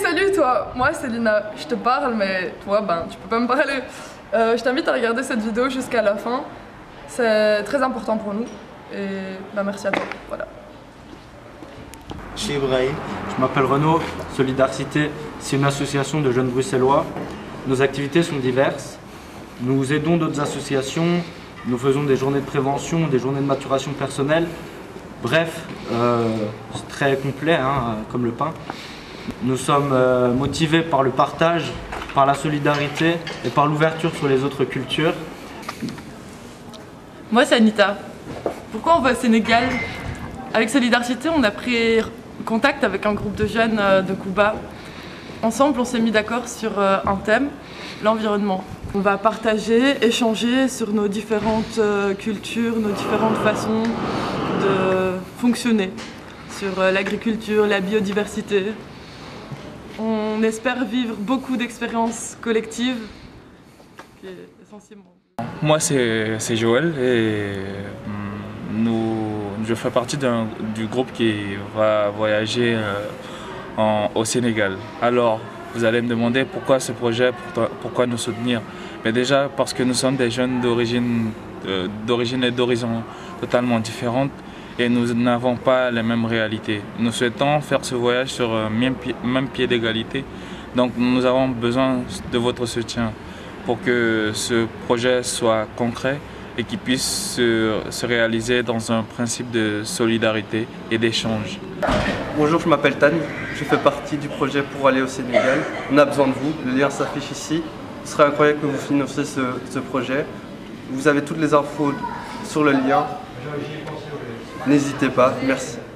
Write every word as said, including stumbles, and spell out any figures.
salut toi, moi c'est Lina, je te parle mais toi ben tu peux pas me parler. Euh, je t'invite à regarder cette vidéo jusqu'à la fin, c'est très important pour nous et ben, merci à toi, voilà. Je suis Ibrahim. Je m'appelle Renaud. Solidarité, c'est une association de jeunes bruxellois. Nos activités sont diverses. Nous aidons d'autres associations, nous faisons des journées de prévention, des journées de maturation personnelle. Bref, euh, c'est très complet, hein, comme le pain. Nous sommes euh, motivés par le partage, par la solidarité et par l'ouverture sur les autres cultures. Moi, c'est Anita. Pourquoi on va au Sénégal? Avec Solidarité, on a pris contact avec un groupe de jeunes de Cuba. Ensemble, on s'est mis d'accord sur un thème, l'environnement. On va partager, échanger sur nos différentes cultures, nos différentes façons de fonctionner, sur l'agriculture, la biodiversité. On espère vivre beaucoup d'expériences collectives, essentiellement. Moi, c'est Joël et nous, je fais partie du groupe qui va voyager euh, en, au Sénégal. Alors, vous allez me demander pourquoi ce projet, pourquoi nous soutenir. Mais déjà parce que nous sommes des jeunes d'origine euh, d'origine et d'horizons totalement différentes et nous n'avons pas les mêmes réalités. Nous souhaitons faire ce voyage sur le même pied, même pied d'égalité. Donc nous avons besoin de votre soutien pour que ce projet soit concret et qu'il puisse se, se réaliser dans un principe de solidarité et d'échange. Bonjour, je m'appelle Tan, je fais partie du projet pour aller au Sénégal. On a besoin de vous, le lien s'affiche ici. Ce serait incroyable que vous financiez ce, ce projet. Vous avez toutes les infos sur le lien. N'hésitez pas, merci.